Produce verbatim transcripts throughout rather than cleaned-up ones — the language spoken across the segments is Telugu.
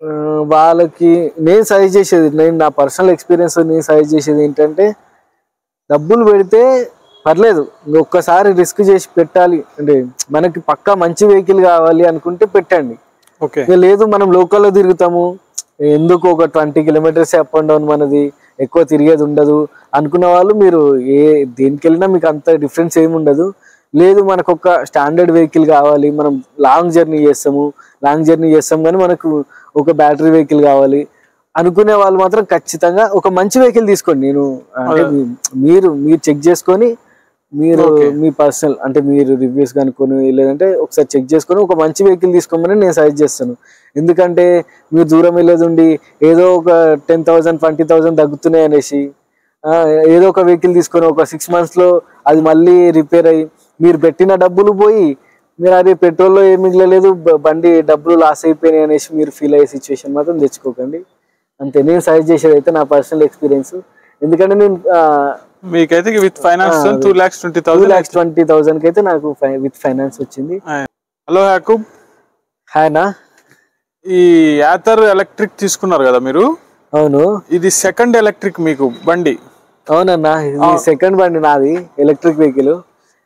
వాళ్ళకి నేను సజెస్ట్ చేసేది, నేను నా పర్సనల్ ఎక్స్పీరియన్స్ నేను సజెస్ట్ చేసేది ఏంటంటే, డబ్బులు పెడితే పర్లేదు, ఒక్కసారి రిస్క్ చేసి పెట్టాలి అంటే మనకి పక్కా మంచి వెహికల్ కావాలి అనుకుంటే పెట్టండి. లేదు మనం లోకల్లో తిరుగుతాము, ఎందుకు ఒక twenty kilometres up and down, మనది ఎక్కువ తిరిగేది ఉండదు అనుకున్న వాళ్ళు మీరు ఏ దేనికి వెళ్ళినా మీకు అంత డిఫరెన్స్ ఏమి ఉండదు. లేదు మనకు ఒక స్టాండర్డ్ వెహికల్ కావాలి, మనం లాంగ్ జర్నీ చేస్తాము లాంగ్ జర్నీ చేస్తాం కానీ మనకు ఒక బ్యాటరీ వెహికల్ కావాలి అనుకునే వాళ్ళు మాత్రం ఖచ్చితంగా ఒక మంచి వెహికల్ తీసుకోండి. నేను అంటే మీరు మీరు చెక్ చేసుకొని, మీరు మీ పర్సనల్ అంటే మీరు రివ్యూస్ కనుక్కొని, లేదంటే ఒకసారి చెక్ చేసుకొని ఒక మంచి వెహికల్ తీసుకోమని నేను సజెస్ట్ చేస్తాను. ఎందుకంటే మీరు దూరం వెళ్ళేది ఉండి ఏదో ఒక టెన్ థౌసండ్ ట్వంటీ థౌసండ్ తగ్గుతున్నాయి అనేసి ఏదో ఒక వెహికల్ తీసుకొని ఒక సిక్స్ మంత్స్లో అది మళ్ళీ రిపేర్ అయ్యి మీరు పెట్టిన డబ్బులు పోయి మీరు అది పెట్రోల్లో ఏమి మిగలలేదు, బండి డబ్బులు లాస్ అయిపోయినాయి అనేసి మీరు ఫీల్ అయ్యే సిచ్యువేషన్ మాత్రం తెచ్చుకోకండి. అంతే నేను సజెస్ట్ చేసేది అయితే నా పర్సనల్ ఎక్స్పీరియన్స్. ఎందుకంటే నేను మీకైతే with finance two lakhs twenty two lakhs twenty thousand కి అయితే నాకు విత్ ఫైనాన్స్ వచ్చింది. హలో యాకూబ్. హాయ్నా. ఈ యాథర్ ఎలక్ట్రిక్ తీసుకున్నారు కదా మీరు? అవును. ఇది సెకండ్ ఎలక్ట్రిక్ మీకు బండి? అవునన్నా, ఇది సెకండ్ బండి నాది ఎలక్ట్రిక్ వెహికల్.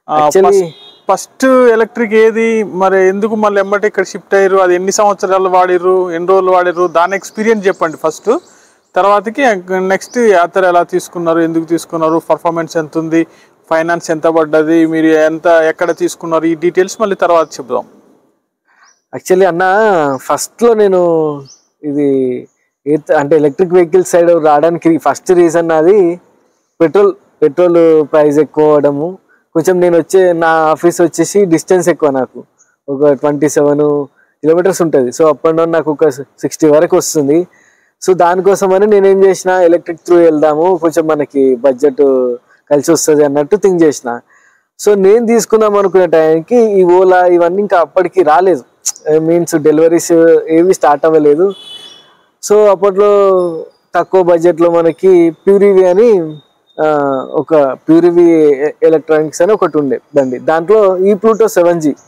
ఫస్ట్ ఎలక్ట్రిక్ ఏది మరి, ఎందుకు మళ్ళీ ఎమ్మటి ఇక్కడ షిఫ్ట్ అయ్యారు? అది ఎన్ని సంవత్సరాలు వాడిరు, ఎన్ని రోజులు వాడిరు, దాని ఎక్స్పీరియన్స్ చెప్పండి ఫస్ట్. తర్వాతకి నెక్స్ట్ యాత్ర ఎలా తీసుకున్నారు, ఎందుకు తీసుకున్నారు, పర్ఫార్మెన్స్ ఎంత ఉంది, ఫైనాన్స్ ఎంత పడ్డది, మీరు ఎంత ఎక్కడ తీసుకున్నారు, ఈ డీటెయిల్స్ మళ్ళీ తర్వాత చెప్దాం. యాక్చువల్లీ అన్న ఫస్ట్లో నేను ఇది అంటే ఎలక్ట్రిక్ వెహికల్ సైడ్ రావడానికి ఫస్ట్ రీజన్ అది పెట్రోల్ పెట్రోల్ ప్రైస్ ఎక్కువ అవడము. కొంచెం నేను వచ్చే నా ఆఫీస్ వచ్చేసి డిస్టెన్స్ ఎక్కువ, నాకు ఒక ట్వంటీ సెవెన్ కిలోమీటర్స్ ఉంటుంది. సో అప్ అండ్ డౌన్ నాకు ఒక సిక్స్టీ వరకు వస్తుంది. సో దానికోసమని నేనేం చేసిన, ఎలక్ట్రిక్ త్రూ వెళ్దాము, కొంచెం మనకి బడ్జెట్ కలిసి వస్తుంది అన్నట్టు థింక్ చేసిన. సో నేను తీసుకుందాం అనుకునే టైంకి ఈ ఓలా ఇవన్నీ ఇంకా అప్పటికి రాలేదు, మీన్స్ డెలివరీస్ ఏవి స్టార్ట్ అవ్వలేదు. సో అప్పట్లో తక్కువ బడ్జెట్లో మనకి ప్యూరివి అని ఒక ప్యూరివి ఎలక్ట్రానిక్స్ అని ఒకటి ఉండే బండి, దాంట్లో ఈ Pluto seven G.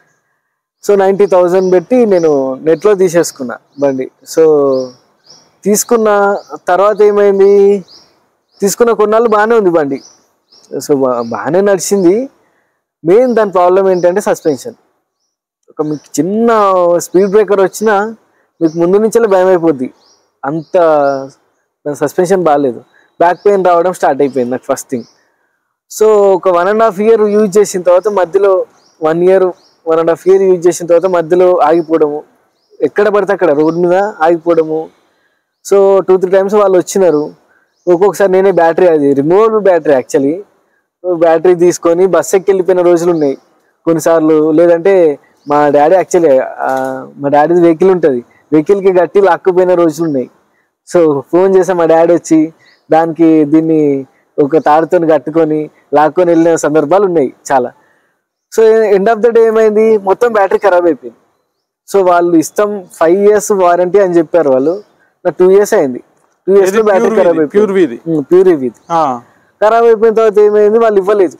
So ninety thousand పెట్టి నేను నెట్లో తీసేసుకున్నా బండి. సో తీసుకున్న తర్వాత ఏమైంది, తీసుకున్న కొన్నాళ్ళు బాగానే ఉంది బండి, సో బాగానే నడిచింది. మెయిన్ దాని ప్రాబ్లం ఏంటంటే సస్పెన్షన్. ఒక మీకు చిన్న స్పీడ్ బ్రేకర్ వచ్చినా మీకు ముందు నుంచే భయం అయిపోద్ది, అంత సస్పెన్షన్ బాగాలేదు. బ్యాక్ పెయిన్ రావడం స్టార్ట్ అయిపోయింది నాకు ఫస్ట్ థింగ్. సో ఒక one and half year use చేసిన తర్వాత మధ్యలో one year one and half year use చేసిన తర్వాత మధ్యలో ఆగిపోవడము, ఎక్కడ పడితే అక్కడ రోడ్ మీద ఆగిపోవడము. సో టూ త్రీ టైమ్స్ వాళ్ళు వచ్చినారు. ఒక్కొక్కసారి నేనే బ్యాటరీ, అది రిమూవబుల్ బ్యాటరీ యాక్చువల్లీ, బ్యాటరీ తీసుకొని బస్ ఎక్కి వెళ్ళిపోయిన రోజులు ఉన్నాయి కొన్నిసార్లు. లేదంటే మా డాడీ యాక్చువల్లీ మా డాడీది వెహికల్ ఉంటుంది, వెహికల్కి గట్టి లాక్కుపోయిన రోజులు ఉన్నాయి. సో ఫోన్ చేసా మా డాడీ వచ్చి దానికి దీన్ని ఒక తాడుతో కట్టుకొని లాక్కొని వెళ్ళిన సందర్భాలు ఉన్నాయి చాలా. So end of the day ఏమైంది, మొత్తం బ్యాటరీ ఖరాబ్ అయిపోయింది. సో వాళ్ళు ఇష్టం ఫైవ్ ఇయర్స్ వారంటీ అని చెప్పారు వాళ్ళు, నాకు టూ ఇయర్స్ అయింది. టూ ఇయర్స్ లో బ్యాటరీ ఖరాబ్ అయిపోయింది, ప్యూర్ ఇవి ఖరాబ్ అయిపోయిన తర్వాత ఏమైంది, వాళ్ళు ఇవ్వలేదు.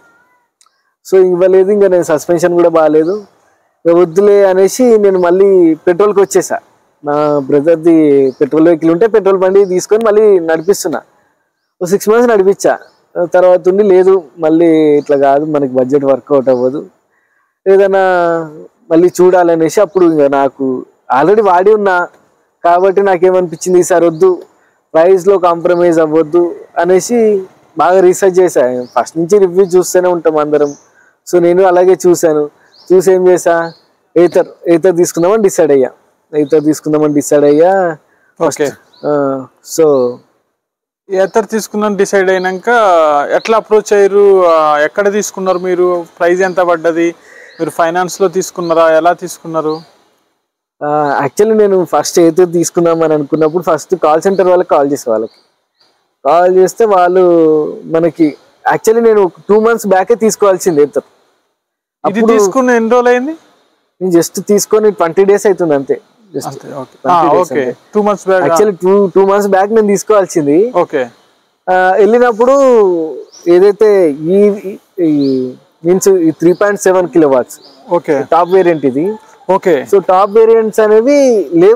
సో ఇవ్వలేదు, ఇంకా నేను సస్పెన్షన్ కూడా బాగాలేదు, వద్దులే అనేసి నేను మళ్ళీ పెట్రోల్కి వచ్చేసా. నా బ్రదర్ది పెట్రోల్ వెహికల్ ఉంటే పెట్రోల్ బండి తీసుకొని మళ్ళీ నడిపిస్తున్నా. ఒక సిక్స్ మంత్స్ నడిపించా, తర్వాత ఉండి లేదు మళ్ళీ ఇట్లా కాదు మనకి బడ్జెట్ వర్కౌట్ అవ్వదు, ఏదైనా మళ్ళీ చూడాలనేసి అప్పుడు ఇంకా నాకు ఆల్రెడీ వాడి ఉన్నా కాబట్టి నాకేమనిపించింది, ఈసారి వద్దు, ప్రైస్లో కాంప్రమైజ్ అవ్వద్దు అనేసి బాగా రీసెర్చ్ చేశాను. ఫస్ట్ నుంచి రివ్యూ చూస్తూనే ఉంటాం అందరం. సో నేను అలాగే చూశాను, చూసి ఏం చేసా, ఏతర్ ఏతర్ తీసుకుందామని డిసైడ్ అయ్యా ఏతర్ తీసుకుందామని డిసైడ్ అయ్యా ఓకే. సో ఏతర్ తీసుకుందాం డిసైడ్ అయినాక ఎట్లా అప్రోచ్ అయ్యారు, ఎక్కడ తీసుకున్నారు మీరు, ప్రైస్ ఎంత పడ్డది, మీరు ఫైనాన్స్లో తీసుకున్నారా, ఎలా తీసుకున్నారు? యాక్చువల్లీ నేను ఫస్ట్ ఏతర్ తీసుకుందామని అనుకున్నప్పుడు ఫస్ట్ కాల్ సెంటర్ వాళ్ళకి కాల్ చేసే వాళ్ళకి కాల్ చేస్తే వాళ్ళు మనకి యాక్చువల్లీ నేను టూ మంత్స్ బ్యాకే తీసుకోవాల్సింది ఏతర్. ఇది తీసుకున్న ఎన్ని రోజులు అయింది? నేను జస్ట్ తీసుకొని ట్వంటీ డేస్ అవుతుంది అంతే. Two months back actually two two months back నేను తీసుకోవాల్సింది. ఓకే. వెళ్ళినప్పుడు ఏదైతే ఈ మీన్స్ ఈ three point seven kilowatts okay top variant ఇది. ఓకే. సో టాప్ వేరియంట్స్ అనేవి లేవు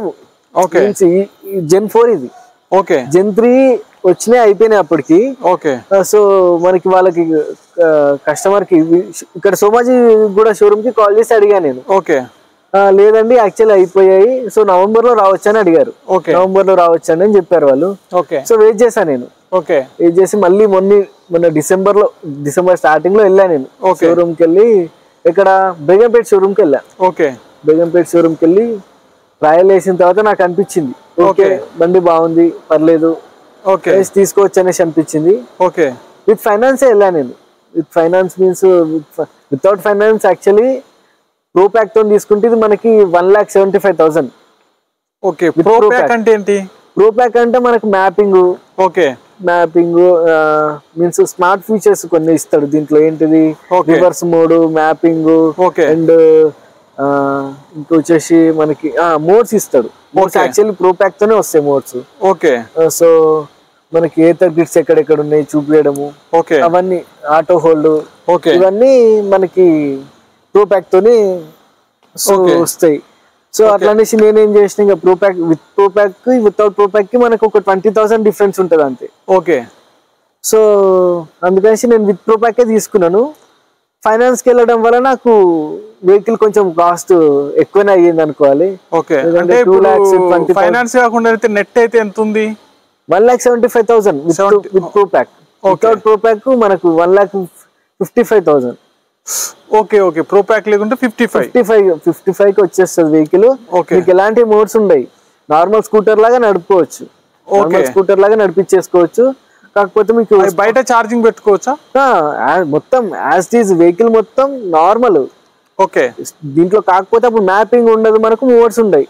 ఓకే జెన్ ఫోర్ ఇది. ఓకే జెన్ త్రీ వచ్చినాయి అయిపోయినాయి అప్పటికి. ఓకే సో మనకి వాళ్ళకి కస్టమర్ కి ఇక్కడ సోమాజీ కూడా షోరూమ్ కి కాల్ చేసి అడిగా నేను. ఓకే లేదండి యాక్చువల్ అయిపోయాయి, సో నవంబర్ లో రావచ్చు అని అడిగారు. ఓకే నవంబర్ లో రావచ్చు అని చెప్పారు వాళ్ళు. ఓకే సో వెయిట్ చేశాను నేను. ఓకే వెయిట్ చేసి మళ్ళీ మొన్న మొన్న డిసెంబర్ లో డిసెంబర్ స్టార్టింగ్ లో వెళ్ళా నేను షోరూమ్ కి వెళ్ళి. ఇక్కడ బేగంపేట షోరూమ్ కి వెళ్ళా. ఓకే బేగంపేట షోరూమ్ కి వెళ్ళి ట్రయల్ వేసిన తర్వాత నాకు అనిపించింది ఓకే బండి బాగుంది పర్లేదు ఓకే తీసుకోవచ్చు అనేసి అనిపించింది. ఓకే విత్ ఫైనాన్స్ వెళ్ళా నేను. With finance means without finance actually pro pack తో తీసుకుంటే ఇది మనకి one lakh seventy five thousand. Okay pro pack అంటే ఏంటి? ప్రో ప్యాక్ అంటే మనకి mapping. Okay mapping means smart features కొన్ని ఇస్తాడు దీంట్లో. ఏంటిది రివర్స్ మోడ్, మ్యాపింగ్ అండ్ ఇంకొచ్చేసి మనకి మోడ్స్ ఇస్తాడు. మోడ్స్ యాక్చువల్లీ ప్రో ప్యాక్ తోనే వస్తాయి మోడ్స్. ఓకే సో మనకి ఏ గిట్స్ ఎక్కడెక్కడ ఉన్నాయి చూపించడము, అవన్నీ ఆటో హోల్డ్ ఇవన్నీ మనకి ప్రో ప్యాక్ తోని వస్తాయి. సో అట్లా అనేసి నేనేం చేసిన ఇంకా pro pack with pro pack without pro pack కి మనకు ఒక ట్వంటీ థౌసండ్ డిఫరెన్స్ ఉంటుంది అంతే. ఓకే సో అందుకనేసి నేను విత్ ప్రో ప్యాకే తీసుకున్నాను. ఫైనాన్స్ కి వెళ్ళడం వల్ల నాకు వెహికల్ కొంచెం కాస్ట్ ఎక్కువనే అయ్యింది అనుకోవాలి. ఓకే టూ లాక్స్ ఫైనాన్స్ కాకుండా అయితే నెట్ అయితే ఎంత ఉంది? One lakh seventy five thousand with pro pack. Without pro pack మనకు one lakh fifty five thousand. Okay okay pro pack లేకుంటే fifty five fifty five fifty five కి వచ్చేస్తుంది వెహికల్. మీకు ఎలాంటి మోడ్స్ ఉన్నాయి, నార్మల్ స్కూటర్ లాగా నడుపుకోవచ్చు, నార్మల్ స్కూటర్ లాగా నడిపించేసుకోవచ్చు. కాకపోతే మీకు బయట ఛార్జింగ్ పెట్టుకోవచ్చా? మొత్తం యాజ్ ఈజ్ వెహికల్ మొత్తం నార్మల్. ఓకే దీంట్లో కాకపోతే అప్పుడు మ్యాపింగ్ ఉండదు, మనకు మోడ్స్ ఉండవు.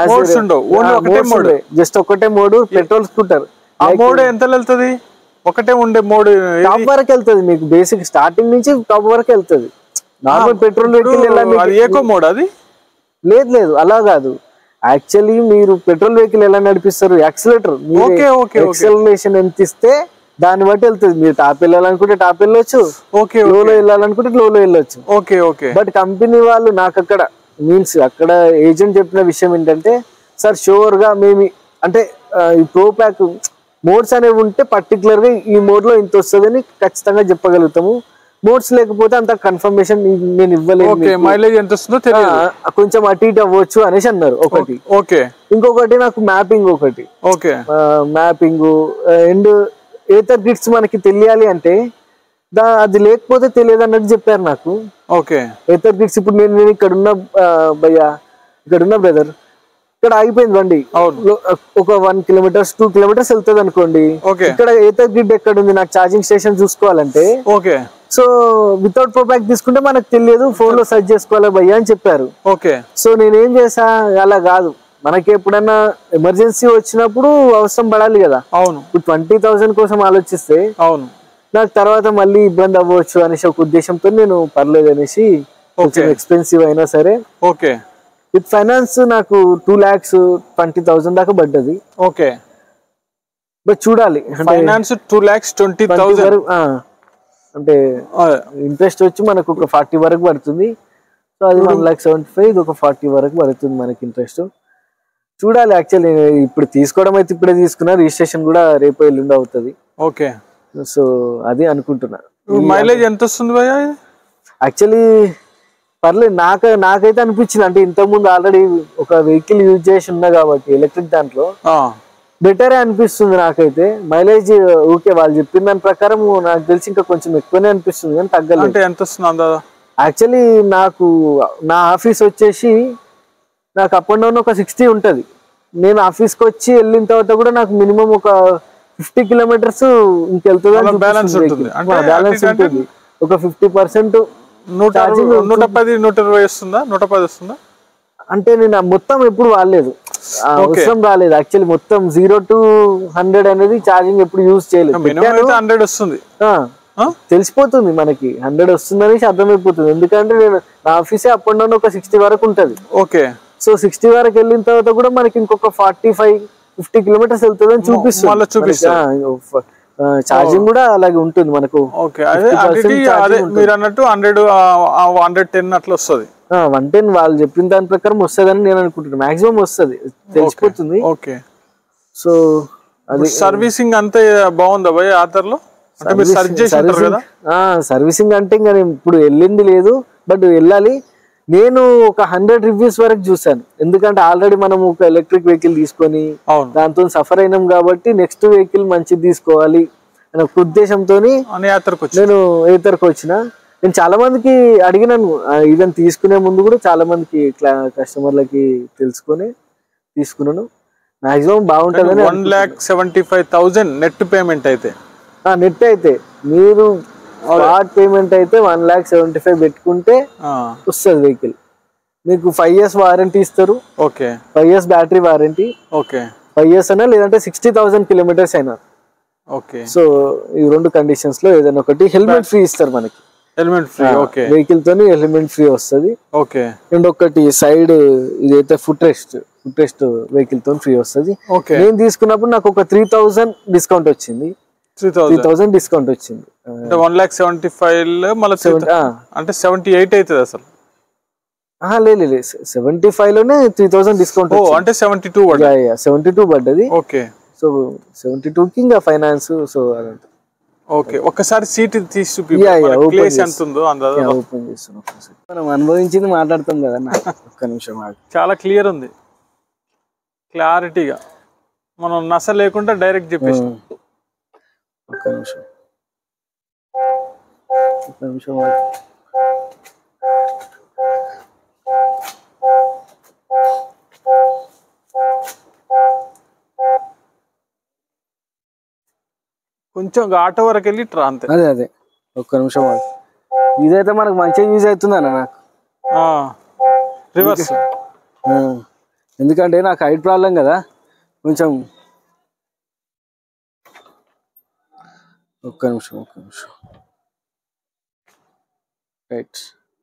జస్ట్ ఒకటే మోడ్ పెట్రోల్ స్కూటర్. ఆ మోడ్ ఎంత వెళ్తుంది? ఒకటే ఉండే మోడ్ టాప్ వరకు వెళ్తుంది మీకు. బేసిక్ స్టార్టింగ్ నుంచి టాప్ వరకు వెళ్తుంది. Normal petrol vehicle eco mode అది లేదు లేదు అలా కాదు. యాక్చువల్లీ మీరు పెట్రోల్ వెహికల్ ఎలా నడిపిస్తారు, యాక్సిలేటర్ యాక్సిలరేషన్ ఎంత ఇస్తే దాన్ని బట్టి వెళ్తుంది. మీరు టాప్ వెళ్ళాలనుకుంటే టాప్ వెళ్ళొచ్చు, లోలో వెళ్ళాలనుకుంటే లోలో వెళ్ళొచ్చు. ఓకే ఓకే బట్ కంపెనీ వాళ్ళు నాకు అక్కడ మీన్స్ అక్కడ ఏజెంట్ చెప్పిన విషయం ఏంటంటే, సార్ షూర్ గా మేము అంటే ఈ ప్రో ప్యాక్ మోడ్స్ అనేవి ఉంటే పర్టికులర్ గా ఈ మోడ్ లో ఇంత వస్తుందని ఖచ్చితంగా చెప్పగలుగుతాము. మోడ్స్ లేకపోతే అంత కన్ఫర్మేషన్ నేను ఇవ్వలేదు. మైలేజ్ ఎంత వస్తుందో తెలియదు, కొంచెం అటు ఇటు అవ్వచ్చు అనేసి అన్నారు ఒకటి. ఓకే ఇంకొకటి నాకు మ్యాపింగ్ ఒకటి. Okay mapping and Ather grids మనకి తెలియాలి అంటే దా అది లేకపోతే తెలియదు అన్నట్టు చెప్పారు నాకు. ఓకే ఏతర్ గిట్స్ ఇప్పుడు నేను నేను ఇక్కడ ఉన్న భయ్యా ఇక్కడ ఉన్న బ్రదర్ ఇక్కడ ఆగిపోయింది బండి, ఒక వన్ కిలోమీటర్స్ టూ కిలోమీటర్స్ వెళ్తుంది అనుకోండి. ఇక్కడ ఏతర్ గిడ్ ఎక్కడ ఉంది నాకు ఛార్జింగ్ స్టేషన్ చూసుకోవాలంటే okay so without pro pack తీసుకుంటే మనకు తెలియదు, ఫోన్ లో సెర్చ్ చేసుకోవాలి భయ్యా అని చెప్పారు. ఓకే సో నేనేం చేసా, అలా కాదు మనకి ఎప్పుడన్నా ఎమర్జెన్సీ వచ్చినప్పుడు అవసరం పడాలి కదా. అవును ఇప్పుడు ట్వంటీ థౌసండ్ కోసం ఆలోచిస్తే అవును నాకు తర్వాత మళ్ళీ ఇబ్బంది అవ్వచ్చు అనేసి ఒక ఉద్దేశంతో నేను పర్లేదు అనేసి కొంచెం ఎక్స్పెన్సివ్ అయినా సరే ఓకే విత్ ఫైనాన్స్ నాకు టూ లాక్స్ ట్వంటీ థౌసండ్ దాకా పడ్డది. ఓకే బట్ చూడాలి finance two lakhs twenty thousand అంటే ఇంట్రెస్ట్ వచ్చి మనకు ఒక ఫార్టీ వరకు పడుతుంది. సో అది వన్ లాక్ సెవెంటీ ఫైవ్ ఇది ఒక ఫార్టీ వరకు పడుతుంది మనకి ఇంట్రెస్ట్. చూడాలి యాక్చువల్లీ ఇప్పుడు తీసుకోవడం అయితే ఇప్పుడే తీసుకున్నా, రిజిస్ట్రేషన్ కూడా రేపు ఎల్లుండి అవుతుంది. ఓకే సో అది అనుకుంటున్నా. మైలేజ్ ఎంత వస్తుంది భయ్యా? యాక్చువల్లీ పర్లేదు నాకు నాకైతే అనిపించింది అంటే ఇంతకుముందు ఆల్రెడీ ఒక వెహికల్ యూజ్ చేసి ఉన్నా కాబట్టి ఎలక్ట్రిక్ దాంట్లో బెటరే అనిపిస్తుంది నాకైతే. మైలేజ్ ఓకే వాళ్ళు చెప్పిన దాని ప్రకారం నాకు తెలిసి ఇంకా కొంచెం ఎక్కువనే అనిపిస్తుంది కానీ తగ్గలేదు. అంటే ఎంత వస్తుంది? యాక్చువల్లీ నాకు నా ఆఫీస్ వచ్చేసి నాకు అప్ అండ్ డౌన్ ఒక సిక్స్టీ ఉంటుంది. నేను ఆఫీస్కి వచ్చి వెళ్ళిన తర్వాత కూడా నాకు మినిమం ఒక ఫిఫ్టీ కిలోమీటర్స్ ఇంకెళ్తుంది, బ్యాలెన్స్ ఉంటుంది. ఒక ఫిఫ్టీ పర్సెంట్ నూట నూట పది నూట ఇరవై వస్తుందా నూట పది వస్తుందా అంటే నేను మొత్తం ఎప్పుడు వాడలేదు, అవసరం రాలేదు. యాక్చువల్లీ మొత్తం జీరో టు హండ్రెడ్ అనేది ఛార్జింగ్ ఎప్పుడు యూజ్ చేయలేదు. హండ్రెడ్ వస్తుంది తెలిసిపోతుంది మనకి, హండ్రెడ్ వస్తుంది అనేసి అర్థమైపోతుంది. ఎందుకంటే నేను నా ఆఫీసే అప్ అండ్ డౌన్ ఒక సిక్స్టీ వరకు ఉంటది. ఓకే సో సిక్స్టీ వరకు వెళ్ళిన తర్వాత కూడా మనకి ఇంకొక ఫార్టీ ఫైవ్ ఫిఫ్టీ కిలోమీటర్స్ వెళ్తుంది అని చూపిస్తుంది. ఛార్జింగ్ కూడా అలాగే ఉంటుంది మనకు. ఓకే అదే మీరు అన్నట్టు హండ్రెడ్ హండ్రెడ్ టెన్ అట్లా వస్తుంది. వన్ టెన్ వాళ్ళు చెప్పిన దాని ప్రకారం వస్తుందని నేను అనుకుంటున్నాను. మాక్సిమం వస్తుంది, తెలిసిపోతుంది. ఓకే. సో అది సర్వీసింగ్ అంతే బాగుందా భయ్ ఆథర్లో? అంటే మీరు సర్చ్ చేసి ఉంటారు కదా. సర్వీసింగ్ అంటే ఇంకా నేను ఇప్పుడు వెళ్ళింది లేదు, బట్ వెళ్ళాలి. నేను ఒక హండ్రెడ్ రివ్యూస్ వరకు చూసాను, ఎందుకంటే ఆల్రెడీ మనం ఒక ఎలక్ట్రిక్ వెహికల్ తీసుకొని దాంతో సఫర్ అయినాం కాబట్టి నెక్స్ట్ వెహికల్ మంచిది తీసుకోవాలి అనే ఉద్దేశంతో నేను ఏతర్కి వచ్చిన. నేను చాలా మందికి అడిగినాను, ఈవెన్ తీసుకునే ముందు కూడా చాలా మందికి కస్టమర్లకి తెలుసుకొని తీసుకున్నాను. మాక్సిమం బాగుంటుంది. One lakh seventy five thousand net payment అయితే, నెట్ అయితే మీరు స్పాట్ పేమెంట్ అయితే వన్ లాక్ సెవెంటీ ఫైవ్ పెట్టుకుంటే వస్తుంది వెహికల్. మీకు ఫైవ్ ఇయర్స్ వారంటీ ఇస్తారు. Okay. Five years battery warranty. Okay. Five years అయినా లేదంటే సిక్స్టీ థౌసండ్ కిలోమీటర్స్ అయినా. ఓకే. సో ఈ రెండు కండిషన్స్ లో ఏదైనా ఒకటి. హెల్మెట్ ఫ్రీ ఇస్తారు మనకి. Helmet free. ఓకే. వెహికల్ తోని హెల్మెట్ ఫ్రీ వస్తుంది. ఓకే. అండ్ ఒకటి సైడ్ ఇదైతే footrest footrest vehicle తో ఫ్రీ వస్తుంది. నేను తీసుకున్నప్పుడు నాకు ఒక త్రీ థౌసండ్ డిస్కౌంట్ వచ్చింది. త్రీ థౌసండ్ డిస్కౌంట్ వచ్చింది. వన్ లాక్ సెవెంటీ ఫైవ్ మళ్ళీ అంటే సెవెంటీ ఎయిట్ అవుతుంది అసలు. లేదు సెవెంటీ ఫైవ్ లోనే త్రీ థౌసండ్ డిస్కౌంట్. అంటే సెవెంటీ టూ సెవెంటీ టూ పడ్డది. ఓకే. సో సెవెంటీ టూ కి ఇంకా ఫైనాన్స్. సో అదంతా ఓకే. ఒక్కసారి సీట్ తీసి ఓపెన్ చేస్తున్నాం. మనం అనుభవించింది మాట్లాడతాం కదా. ఒక్క నిమిషం. చాలా క్లియర్ ఉంది, క్లారిటీగా, మనం నస లేకుండా డైరెక్ట్ చెప్పేసి. ఒక్క నిమిషం ఒక్క నిమిషం కొంచెం ఆటో వరకు వెళ్ళి ట్రా అంతే. అదే అదే ఒక్క నిమిషం. ఇదైతే మనకు మంచిగా యూజ్ అవుతుంది అన్న నాకు. రివర్స్ ఎందుకంటే నాకు హైట్ ప్రాబ్లం కదా కొంచెం. ఒక్క నిమిషం ఒక్క నిమిషం రైట్.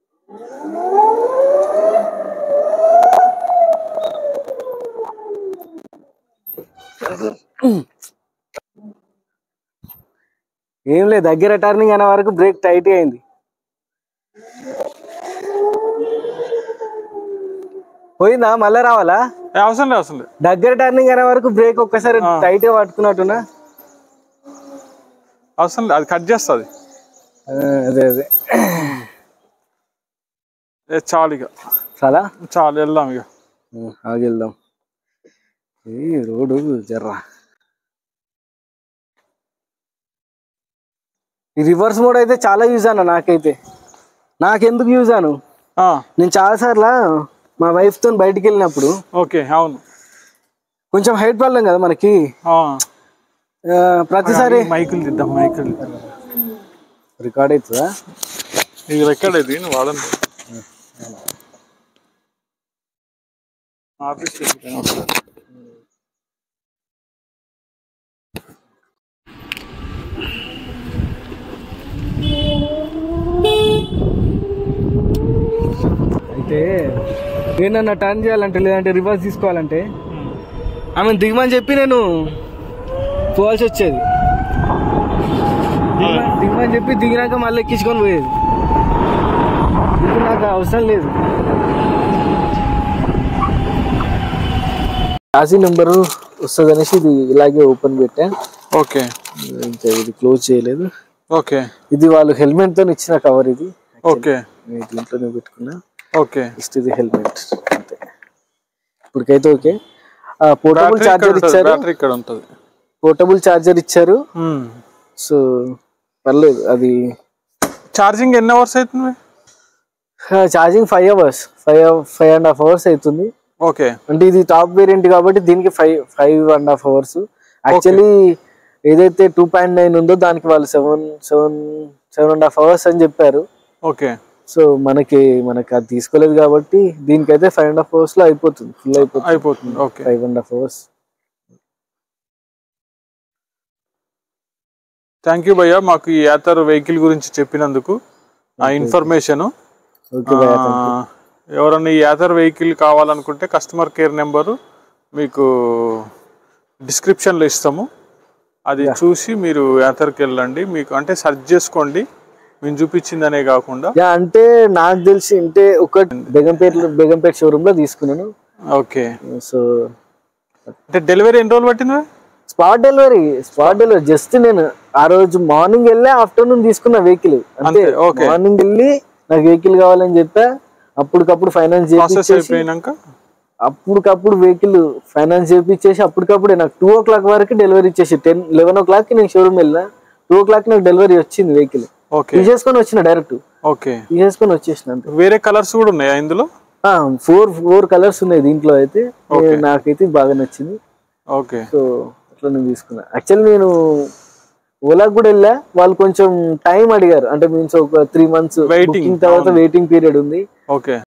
ఏం లేదు, దగ్గర టర్నింగ్ అనే వరకు బ్రేక్ టైట్ అయింది. పోయిందా? మళ్ళీ రావాలా? అవసరం లేదు అవసరం లేదు. దగ్గర టర్నింగ్ అనే వరకు బ్రేక్ ఒక్కసారి టైట్ పట్టుకున్నట్టున్నా. అవసరం లేదు, అది కట్ చేస్తుంది. అదే అదే చాలు ఇక. చాలా చాలు వెళ్దాం ఇక. ఆగి వెళ్దాం. ఈ రోడ్డు జర్రా. ఈ రివర్స్ మోడ్ అయితే చాలా యూజ్ అన్న నాకైతే. నాకెందుకు యూజ్ అను, నేను చాలా సార్లు మా వైఫ్ తో బయటికి వెళ్ళినప్పుడు. ఓకే. అవును, కొంచెం హైట్ ప్రాబ్లం కదా మనకి. ప్రతిసారి మైకులు తిద్దాం. మైకులు రికార్డ్ అవుతుందా? ఇది రికార్డ్ అయితే వాడండి. ఆఫీస్ అయితే నేనన్నా టర్న్ చేయాలంటే లేదంటే రివర్స్ తీసుకోవాలంటే ఆమె దిగమని చెప్పి నేను పోవాల్సి వచ్చేది. దిగమని చెప్పి దిగినాక మళ్ళీ ఎక్కించుకొని పోయేది. ఇప్పుడు నాకు అవసరం లేదు. రాసి నెంబరు వస్తుంది అనేసి ఇది ఇలాగే ఓపెన్ పెట్టా. ఓకే. ఇంకా ఇది క్లోజ్ చేయలేదు. ఓకే. ఇది వాళ్ళు హెల్మెట్ తో ఇచ్చిన కవర్ ఇది. ఓకే. దీంట్లోనే పెట్టుకున్నా. ఓకే. జస్ట్ ఇది హెల్మెట్ అంతే. ఇప్పటికైతే ఓకే. పోర్టబుల్ చార్జర్ ఇచ్చారు. ఇక్కడ ఉంటుంది. పోర్టబుల్ చార్జర్ ఇచ్చారు. సో పర్లేదు. అది ఛార్జింగ్ ఎన్ని అవర్స్ అవుతుంది? Charging five hours five five and half hours అవుతుంది. ఓకే. అంటే ఇది టాప్ వేరియంట్ కాబట్టి దీనికి five five and half hours. Actually ఏదైతే టూ పాయింట్ నైన్ ఉందో దానికి వాళ్ళు seven seven seven and half hours అని చెప్పారు. ఓకే. సో మనకి మనకి అది తీసుకోలేదు కాబట్టి దీనికైతే ఫైవ్ అండ్ హాఫ్ అవర్స్ లో అయిపోతుంది. ఫుల్ అయిపోతుంది అయిపోతుంది okay. Five and half hours. Thank you భయ్యా, మాకు ఈ యాతర్ వెహికల్ గురించి చెప్పినందుకు ఆ ఇన్ఫర్మేషన్. ఎవరన్నా ఈ యాతర్ వెహికల్ కావాలనుకుంటే కస్టమర్ కేర్ నెంబరు మీకు డిస్క్రిప్షన్లో ఇస్తాము. అది చూసి మీరు యాతర్కి వెళ్ళండి. మీకు అంటే సెర్చ్ చేసుకోండి మేము చూపించిందనే కాకుండా. యా అంటే నాకు తెలిసి అంటే ఒక బేగంపేట బేగంపేట షోరూమ్ లో తీసుకున్నాను. ఓకే. సో అంటే డెలివరీ ఎన్ని రోజులు పట్టింది? Spot delivery spot delivery just నేను ఆ రోజు మార్నింగ్ వెళ్ళి ఆఫ్టర్నూన్ తీసుకున్న వెహికల్ అంతే. మార్నింగ్ వెళ్ళి నాకు వెహికల్ కావాలని చెప్పా, అప్పటికప్పుడు ఫైనాన్స్ అయిపోయినాక అప్పటికప్పుడు వెహికల్ ఫైనాన్స్ చేపించేసి అప్పటికప్పుడే నాకు టూ ఓ క్లాక్ వరకు డెలివరీ ఇచ్చేసి టెన్ లెవెన్ ఓ క్లాక్ కి నేను షోరూమ్ వెళ్ళినా, టూ ఓ క్లాక్ నాకు డెలివరీ వచ్చింది వెహికల్. తీసేసుకొని వచ్చిన డైరెక్ట్ తీసేసుకొని వచ్చేసిన. వేరే కలర్స్ కూడా ఉన్నాయా ఇందులో? ఫోర్ ఫోర్ కలర్స్ ఉన్నాయి దీంట్లో అయితే. నాకైతే బాగా నచ్చింది. ఓకే. సో అట్లా నేను తీసుకున్నా. యాక్చువల్లీ నేను ఓలాకి కూడా వెళ్ళా, వాళ్ళు కొంచెం టైం అడిగారు. అంటే మీన్స్ ఒక త్రీ మంత్స్ వెయిటింగ్ తర్వాత వెయిటింగ్ పీరియడ్ ఉంది. ఓకే.